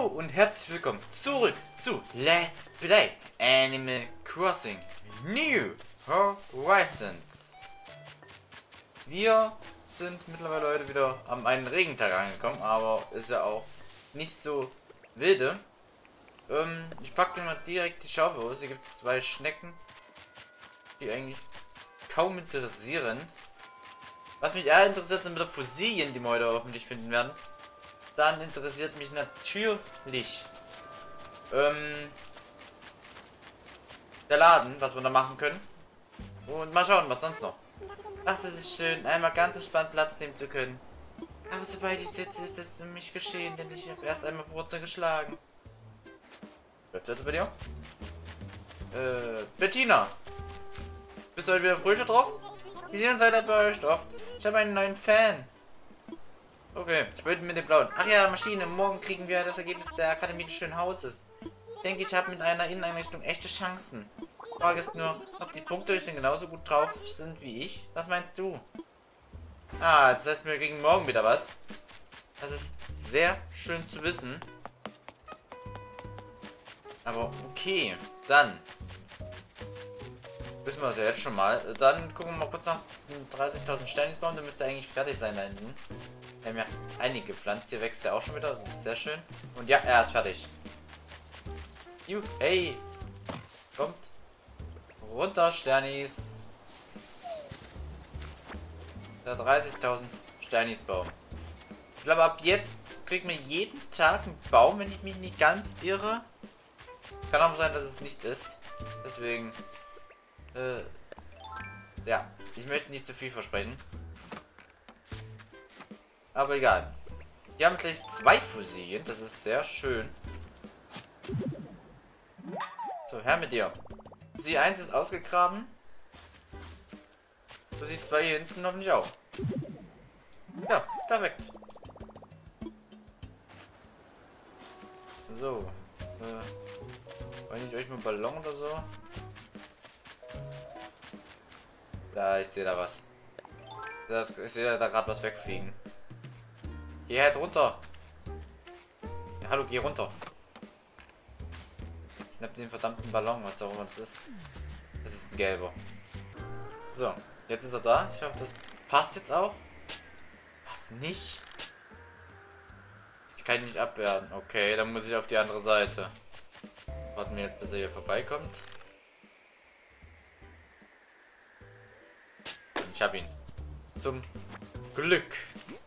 Hallo und herzlich willkommen zurück zu Let's Play Animal Crossing New Horizons. Wir sind mittlerweile heute wieder am einen Regentag angekommen, aber ist ja auch nicht so wilde. Ich packe mal direkt die Schaufel aus. Hier gibt es zwei Schnecken, die eigentlich kaum interessieren. Was mich eher interessiert, sind wieder Fossilien, die wir heute hoffentlich finden werden. Dann interessiert mich natürlich der Laden, was wir da machen können. Und mal schauen, was sonst noch. Ach, das ist schön, einmal ganz entspannt Platz nehmen zu können. Aber sobald ich sitze, ist das für mich geschehen, denn ich habe erst einmal Wurzeln geschlagen. Läuft das bei dir? Bettina. Bist du heute wieder fröhlicher drauf? Wir sehen uns heute bei euch oft. Ich habe einen neuen Fan. Okay, ich wollte mit dem blauen. Ach ja, Maschine. Morgen kriegen wir das Ergebnis der Akademie des schönen Hauses. Ich denke, ich habe mit einer Inneneinrichtung echte Chancen. Die Frage ist nur, ob die Punkte denn genauso gut drauf sind wie ich. Was meinst du? Ah, das heißt, wir kriegen morgen wieder was. Das ist sehr schön zu wissen. Aber okay, dann wissen wir es ja jetzt schon mal. Dann gucken wir mal kurz nach 30.000 Steinisbaum. Der müsste eigentlich fertig sein da hinten. Wir haben ja einige gepflanzt. Hier wächst er auch schon wieder. Das ist sehr schön. Und ja, er ist fertig. Ey! Kommt runter, Sternis. Der 30.000 Sternisbaum. Ich glaube, ab jetzt kriegen wir jeden Tag einen Baum, wenn ich mich nicht ganz irre. Kann auch sein, dass es nicht ist. Deswegen, ja, ich möchte nicht zu viel versprechen. Aber egal. Wir haben gleich zwei Fossilien. Das ist sehr schön. So, her mit dir. Fossil 1 ist ausgegraben. Fossil 2 hier hinten hoffentlich auch. Ja, perfekt. So. Weiß ich euch mal Ballon oder so? Da, ich sehe da was. Ich sehe da gerade was wegfliegen. Geh halt runter. Ja, hallo, geh runter. Schnapp den verdammten Ballon, was auch immer das ist. Das ist ein gelber. So, jetzt ist er da. Ich hoffe, das passt jetzt auch. Was nicht? Ich kann ihn nicht abwehren. Okay, dann muss ich auf die andere Seite. Warten wir jetzt, bis er hier vorbeikommt. Ich hab ihn. Zum Glück.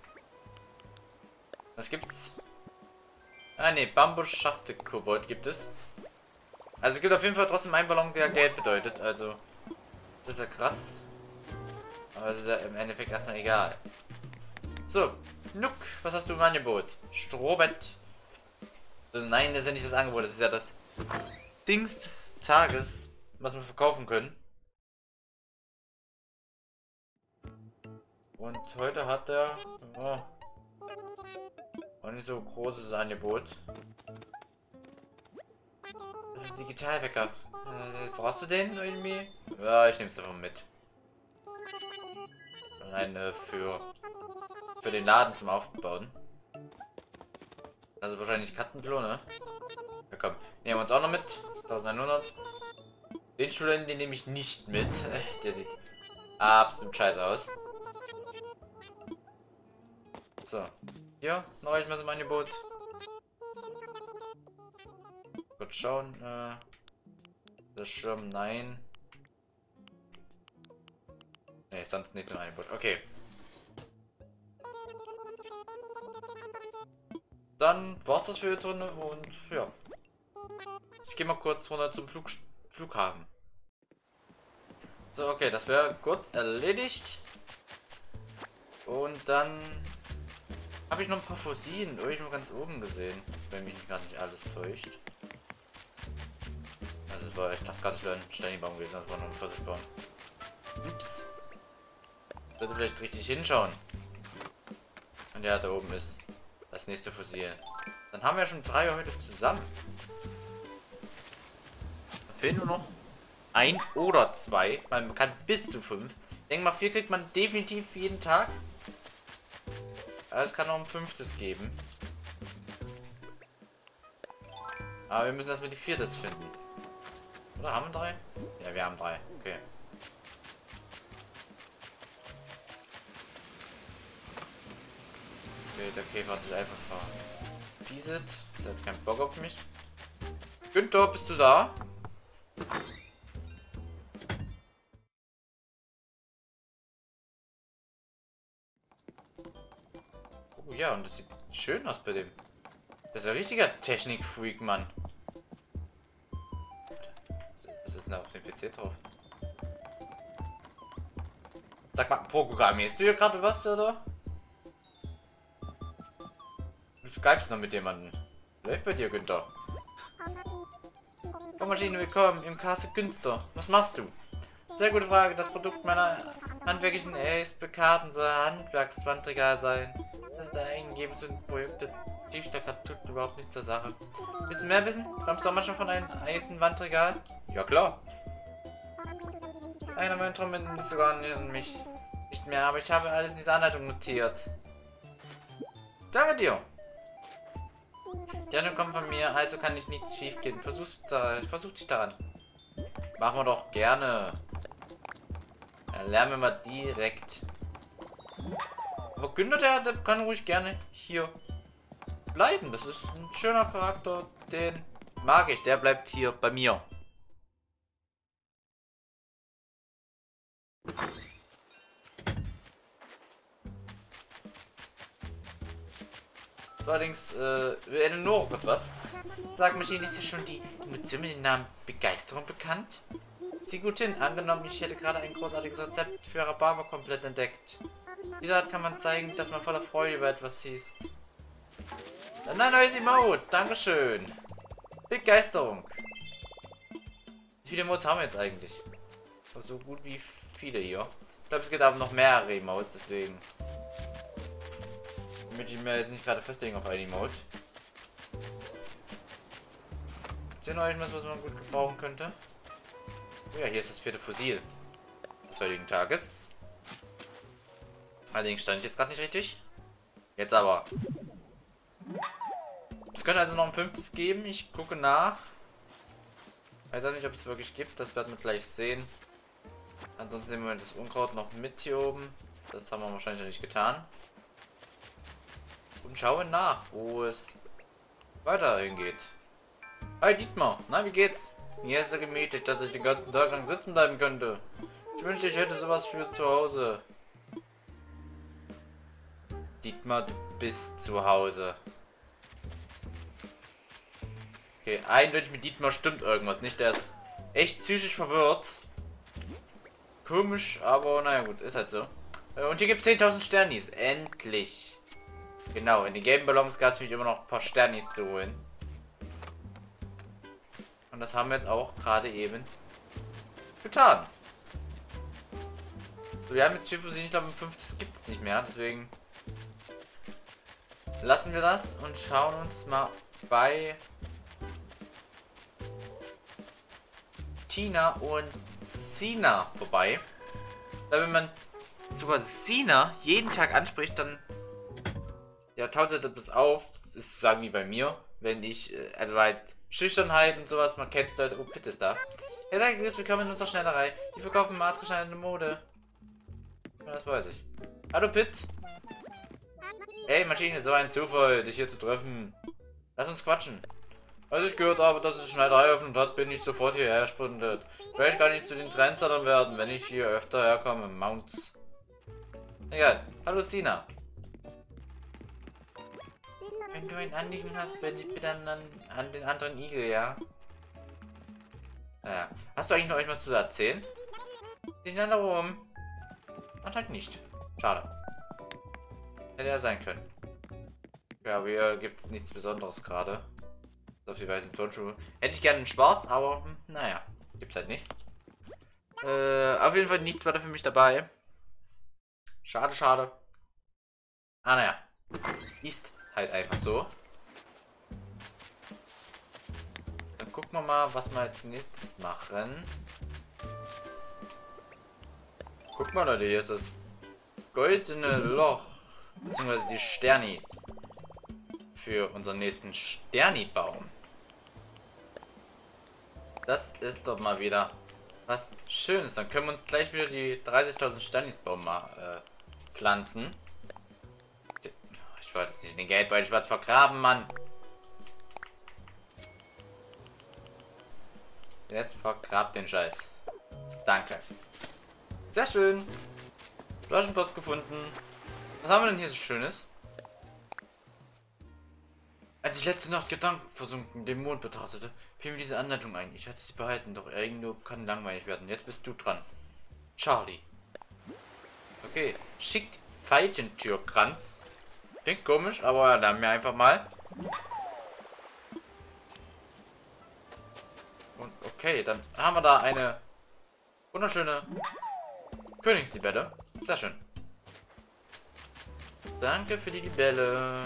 Was gibt's? Ah ne, Bambus-Schachte-Kobold gibt es. Also es gibt auf jeden Fall trotzdem einen Ballon, der Geld bedeutet. Also, das ist ja krass. Aber das ist ja im Endeffekt erstmal egal. So, Nook, was hast du im Angebot? Strohbett. Nein, das ist ja nicht das Angebot, das ist ja das Dings des Tages, was wir verkaufen können. Und heute hat er auch nicht so großes Angebot. Das ist ein Digitalwecker. Brauchst du den irgendwie? Ja, ich nehme es einfach mit. Eine für den Laden zum Aufbauen. Also wahrscheinlich Katzenklo, ne? Ja komm, nehmen wir uns auch noch mit. 1100. Den Studenten, den nehme ich nicht mit. Der sieht absolut scheiße aus. So. Hier, noch etwas im Angebot. Kurz schauen. Das Schirm, nein. Ne, sonst nichts im Angebot. Okay. Dann war's das für hier drin und ja. Ich gehe mal kurz runter zum Flughafen. So, okay, das wäre kurz erledigt. Und dann habe ich noch ein paar Fossilien irgendwo ganz oben gesehen, wenn mich gar nicht alles täuscht. Also es war, ich dachte gerade, es wäre ein Steinbaum gewesen, das war nur ein Pfirsichbaum. Ups. Sollte vielleicht richtig hinschauen. Und ja, da oben ist das nächste Fossil. Dann haben wir ja schon 3 heute zusammen. Da fehlen nur noch 1 oder 2. Man kann bis zu 5. Ich denke mal, 4 kriegt man definitiv jeden Tag. Aber es kann noch ein 5. geben. Aber wir müssen erstmal die viertes finden. Oder haben wir 3? Ja, wir haben 3. Okay. Okay, der Käfer hat sich einfach verpieselt. Der hat keinen Bock auf mich. Günther, bist du da? Oh ja, und das sieht schön aus bei dem. Das ist ein richtiger Technik-Freak, Mann. Was ist denn da auf dem PC drauf? Sag mal, programmierst du hier gerade was, oder? Du skypst noch mit jemandem. Läuft bei dir, Günther. Maschine, willkommen im Castle Günster. Was machst du? Sehr gute Frage. Das Produkt meiner handwerklichen ist bekannt und soll Handwerkswandregal sein. Das ist eingegeben zu den Projekten. Tiefschlag tut überhaupt nichts zur Sache. Willst du mehr wissen? Kommst du auch manchmal von einem Eisenwandregal? Ja klar. Einer meiner Instrumente ist sogar an mich. Nicht mehr, aber ich habe alles in dieser Anleitung notiert. Danke dir. Die Anleitung kommt von mir, also kann nicht nichts schief gehen. Versuch dich daran. Machen wir doch gerne. Dann lernen wir mal direkt. Aber Günther, der kann ruhig gerne hier bleiben. Das ist ein schöner Charakter, den mag ich. Der bleibt hier bei mir. Allerdings, wir ändern nur kurz was. Sag Maschine, ist ja schon die Emotion mit dem Namen Begeisterung bekannt? Sieh gut hin, angenommen, ich hätte gerade ein großartiges Rezept für Rhabarber komplett entdeckt. Dieser Art kann man zeigen, dass man voller Freude über etwas ist. Ein neues Emote, dankeschön. Begeisterung. Wie viele Emotes haben wir jetzt eigentlich? So gut wie viele hier. Ich glaube, es gibt aber noch mehrere Emotes, deswegen möchte ich mir jetzt nicht gerade festlegen auf ein Emote. Ist hier noch irgendwas, was man gut gebrauchen könnte? Oh ja, hier ist das 4. Fossil des heutigen Tages. Allerdings stand ich jetzt gerade nicht richtig. Jetzt aber. Es könnte also noch ein 5. geben. Ich gucke nach. Weiß auch nicht, ob es wirklich gibt. Das werden wir gleich sehen. Ansonsten nehmen wir das Unkraut noch mit hier oben. Das haben wir wahrscheinlich noch nicht getan. Und schauen nach, wo es weiter hingeht. Hi Dietmar, na wie geht's? Mir ist so gemütlich, dass ich den ganzen Tag lang sitzen bleiben könnte. Ich wünschte, ich hätte sowas für zu Hause. Dietmar, du bist zu Hause. Okay, eindeutig mit Dietmar stimmt irgendwas nicht. Der ist echt psychisch verwirrt. Komisch, aber naja gut, ist halt so. Und hier gibt es 10.000 Sternis. Endlich. Genau, in den gelben Ballons gab es nämlich immer noch ein paar Sternis zu holen. Und das haben wir jetzt auch gerade eben getan. So, wir haben jetzt 4 Fussilien, ich glaube 5 gibt es nicht mehr, deswegen lassen wir das und schauen uns mal bei Tina und Sina vorbei. Weil wenn man sogar Sina jeden Tag anspricht, dann ja, taut er das auf. Das ist sozusagen wie bei mir. Wenn ich, also halt Schüchternheit und sowas, man kennt Leute. Oh, Pitt ist da. Er sagt, willkommen in unserer Schneiderei. Die verkaufen maßgeschneiderte Mode. Ja, das weiß ich. Hallo Pitt. Hey Maschine, so ein Zufall, dich hier zu treffen. Lass uns quatschen. Als ich gehört habe, dass es Schneiderei eröffnet hat, bin ich sofort hierher gesprintet. Vielleicht kann ich zu den Trendsettern werden, wenn ich hier öfter herkomme. Mounts. Egal. Hallo Sina. Wenn du ein Anliegen hast, wende dich bitte an den anderen Igel, ja? Naja. Hast du eigentlich noch etwas zu erzählen? Die sind da oben. Anscheinend nicht. Schade. Hätte ja sein können. Ja, aber hier gibt es nichts Besonderes gerade. Auf die weißen Turnschuhe. Hätte ich gerne in schwarz, aber naja. Gibt's halt nicht. Auf jeden Fall nichts weiter für mich dabei. Schade, schade. Ah, naja. Ist halt einfach so. Dann gucken wir mal, was wir als nächstes machen. Guck mal, Leute, hier ist das goldene Loch. Beziehungsweise die Sternis. Für unseren nächsten Sterni-Baum. Das ist doch mal wieder was Schönes. Dann können wir uns gleich wieder die 30.000 Stanisbaum mal pflanzen. Ich wollte jetzt nicht in den Geldbeutel schwarz vergraben, Mann. Jetzt vergrabt den Scheiß. Danke. Sehr schön. Flaschenpost gefunden. Was haben wir denn hier so Schönes? Als ich letzte Nacht gedankenversunken den Mond betrachtete, fiel mir diese Anleitung ein. Ich hatte sie behalten, doch irgendwo kann langweilig werden. Jetzt bist du dran. Charlie. Okay. Schick Veitentürkranz. Klingt komisch, aber dann mir einfach mal. Und okay, dann haben wir da eine wunderschöne Königslibelle. Sehr schön. Danke für die Libelle.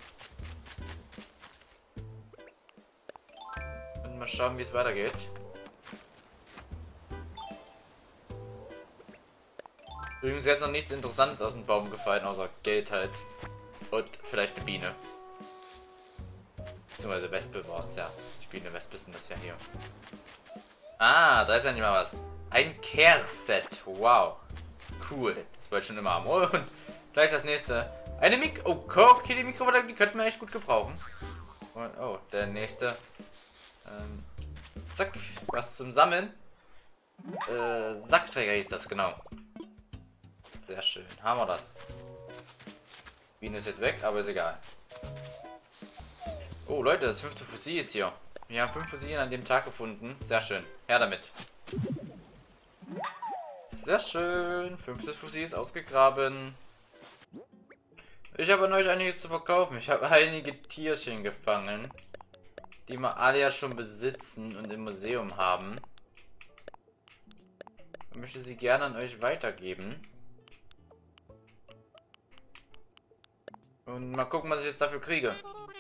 Und mal schauen, wie es weitergeht. Übrigens jetzt noch nichts Interessantes aus dem Baum gefallen, außer Geld halt. Und vielleicht eine Biene. Beziehungsweise Wespe war es ja. Die Biene, Wespe sind das ja hier. Ah, da ist ja nicht mal was. Ein Care-Set. Wow. Cool. Das wollte ich schon immer haben. Und gleich das nächste. Eine okay, die Mikrowelle, die könnten wir echt gut gebrauchen. Und, oh, der nächste. Zack. Was zum Sammeln. Sackträger hieß das, genau. Sehr schön. Haben wir das. Biene ist jetzt weg, aber ist egal. Oh, Leute, das 5. Fossil ist hier. Wir haben 5 Fossilien an dem Tag gefunden. Sehr schön. Her damit. Sehr schön. 5. Fossil ist ausgegraben. Ich habe an euch einiges zu verkaufen. Ich habe einige Tierchen gefangen, die wir alle ja schon besitzen und im Museum haben. Ich möchte sie gerne an euch weitergeben. Und mal gucken, was ich jetzt dafür kriege.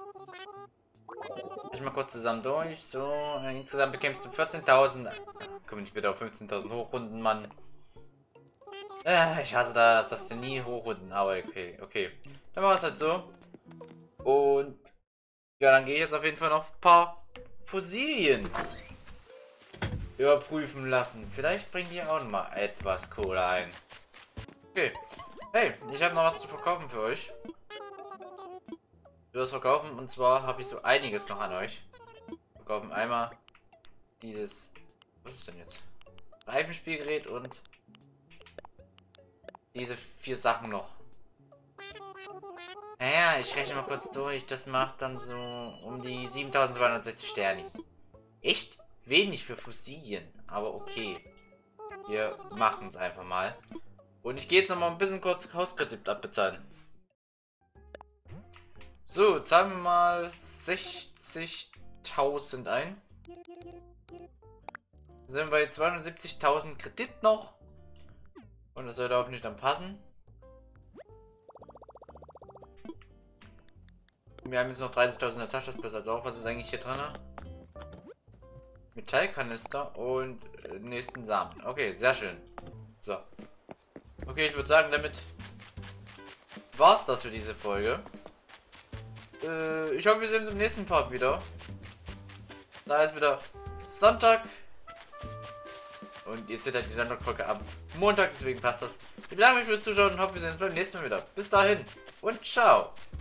Ich mal kurz zusammen durch. So, insgesamt bekämpfst du 14.000. Komm nicht bitte auf 15.000 hochrunden, Mann. Ich hasse das, dass du nie hochrunden. Aber okay, okay. Dann machen wir es halt so. Und ja, dann gehe ich jetzt auf jeden Fall noch ein paar Fossilien überprüfen lassen. Vielleicht bringen die auch noch mal etwas Kohle ein. Okay. Hey, ich habe noch was zu verkaufen für euch. Wir das verkaufen, und zwar habe ich so einiges noch an euch. Wir verkaufen einmal dieses, was ist denn jetzt? Reifenspielgerät und diese 4 Sachen noch. Naja, ich rechne mal kurz durch. Das macht dann so um die 7.260 Sternis. Echt wenig für Fossilien, aber okay. Wir machen es einfach mal. Und ich gehe jetzt noch mal ein bisschen kurz Hauskredit abbezahlen. So, zahlen wir mal 60.000 ein. Dann sind wir bei 270.000 Kredit noch. Und das sollte hoffentlich dann passen. Wir haben jetzt noch 30.000 in der Tasche, das ist besser als auch. Was ist eigentlich hier drin? Metallkanister und nächsten Samen. Okay, sehr schön. So. Okay, ich würde sagen, damit war's das für diese Folge. Ich hoffe, wir sehen uns im nächsten Part wieder. Da ist wieder Sonntag. Und jetzt wird halt die Sonntagfolge am Montag, deswegen passt das. Ich bedanke mich fürs Zuschauen und hoffe, wir sehen uns beim nächsten Mal wieder. Bis dahin und ciao.